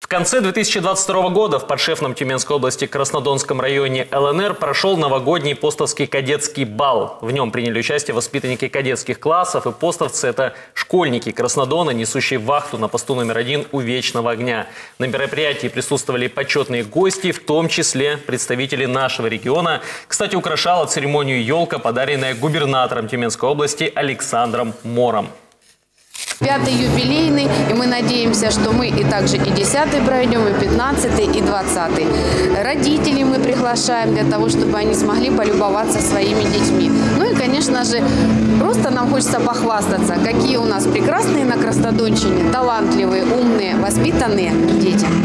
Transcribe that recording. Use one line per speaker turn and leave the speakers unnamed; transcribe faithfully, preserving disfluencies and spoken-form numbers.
В конце две тысячи двадцать второго года в подшефном Тюменской области Краснодонском районе ЛНР прошел новогодний постовский кадетский бал. В нем приняли участие воспитанники кадетских классов, и постовцы – это школьники Краснодона, несущие вахту на посту номер один у Вечного огня. На мероприятии присутствовали почетные гости, в том числе представители нашего региона. Кстати, украшала церемонию елка, подаренная губернатором Тюменской области Александром Мором.
Пятый юбилейный, и мы надеемся, что мы и также и десятый пройдем, и пятнадцатый, и двадцатый. Родителей мы приглашаем для того, чтобы они смогли полюбоваться своими детьми. Ну и, конечно же, просто нам хочется похвастаться, какие у нас прекрасные на Краснодонщине, талантливые, умные, воспитанные дети.